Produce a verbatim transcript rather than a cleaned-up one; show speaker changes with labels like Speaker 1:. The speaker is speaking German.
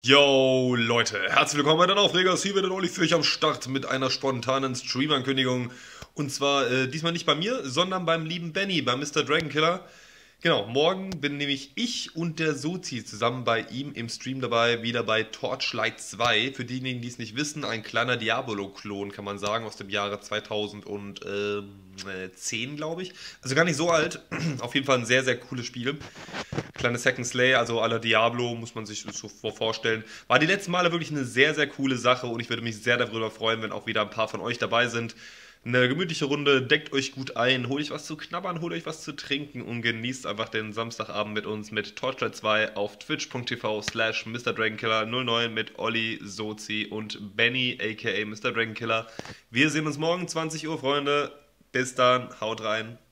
Speaker 1: Yo, Leute, herzlich willkommen bei den Aufregers. Hier wird der Oli für euch am Start mit einer spontanen Stream-Ankündigung. Und zwar äh, diesmal nicht bei mir, sondern beim lieben Benny, bei Mister Dragonkiller. Genau, morgen bin nämlich ich und der Sozi zusammen bei ihm im Stream dabei, wieder bei Torchlight zwei. Für diejenigen, die es nicht wissen, ein kleiner Diabolo-Klon, kann man sagen, aus dem Jahre zweitausendzehn, glaube ich. Also gar nicht so alt, auf jeden Fall ein sehr, sehr cooles Spiel. Kleine Second Slay, also à la Diablo, muss man sich so vorstellen. War die letzten Male wirklich eine sehr, sehr coole Sache und ich würde mich sehr darüber freuen, wenn auch wieder ein paar von euch dabei sind. Eine gemütliche Runde, deckt euch gut ein, holt euch was zu knabbern, holt euch was zu trinken und genießt einfach den Samstagabend mit uns mit Torchlight zwei auf twitch.tv slash Mister Dragonkiller null neun mit Olli, Sozi und Benny, aka Mister Dragonkiller. Wir sehen uns morgen zwanzig Uhr, Freunde. Bis dann, haut rein.